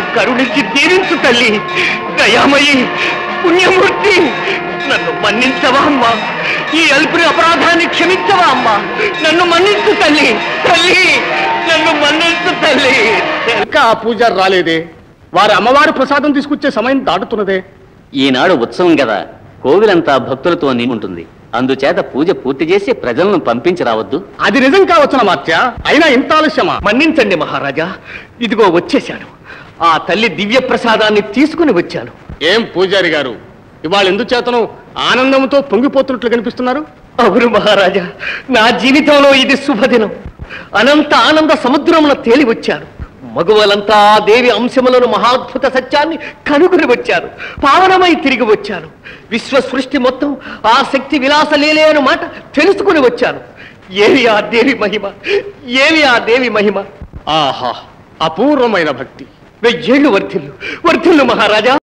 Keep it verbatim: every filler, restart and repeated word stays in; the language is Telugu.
కరుణించి దీవించు తల్లి. దయామయి, పుణ్యమూర్తి, నన్ను మన్నించవా అమ్మా? ఈ అల్పుని అపరాధాన్ని క్షమించవా అమ్మా? నన్ను మన్నించు తల్లి. తల్లి, నన్ను మన్నించు తల్లి. ఇంకా ఆ పూజారి రాలేదే? వారి అమ్మవారి ప్రసాదం తీసుకొచ్చే సమయం దాటుతున్నదే. ఈనాడు ఉత్సవం కదా, కోవిలంతా భక్తులతో నిండుంటుంది. అందుచేత పూజ పూర్తి చేసి ప్రజలను పంపించి రావద్దు. అది నిజం కావచ్చున మాత్య, అయినా ఇంత ఆలస్యమా? మన్నించండి మహారాజా, ఇదిగో వచ్చేశాను. ఆ తల్లి దివ్య ప్రసాదాన్ని తీసుకుని వచ్చాను. ఏం పూజారి గారు, ఇవాళ ఎందుచేతను ఆనందంతో పొంగిపోతున్నట్లు కనిపిస్తున్నారు? అవును మహారాజా, నా జీవితంలో ఇది శుభదినం. అనంత ఆనంద సముద్రమున తేలి వచ్చాను. మగువలంతా ఆ దేవి అంశములను మహాద్భుత సత్యాన్ని కనుగొని వచ్చారు. పావనమై తిరిగి వచ్చాను. విశ్వ సృష్టి మొత్తం ఆ శక్తి విలాస లేలే అను మాట తెలుసుకుని వచ్చాను. ఏవి ఆ దేవి మహిమ, ఏవి ఆ దేవి మహిమ! ఆహా, అపూర్వమైన భక్తి. వెయ్యేళ్ళు వర్ధిల్లు, వర్ధిల్లు మహారాజా.